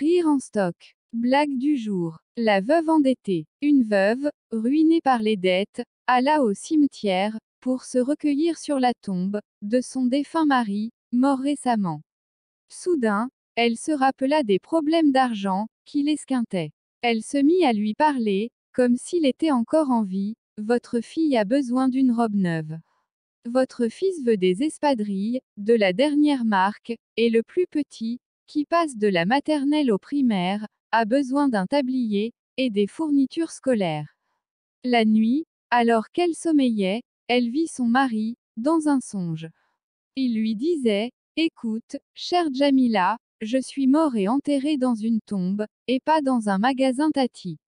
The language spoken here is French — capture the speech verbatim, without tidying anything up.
Rire en stock. Blague du jour. La veuve endettée. Une veuve, ruinée par les dettes, alla au cimetière, pour se recueillir sur la tombe de son défunt mari, mort récemment. Soudain, elle se rappela des problèmes d'argent qui l'esquintaient. Elle se mit à lui parler, comme s'il était encore en vie. Votre fille a besoin d'une robe neuve. Votre fils veut des espadrilles, de la dernière marque, et le plus petit, qui passe de la maternelle au primaire, a besoin d'un tablier, et des fournitures scolaires. La nuit, alors qu'elle sommeillait, elle vit son mari, dans un songe. Il lui disait, écoute, chère Jamila, je suis mort et enterré dans une tombe, et pas dans un magasin Tati.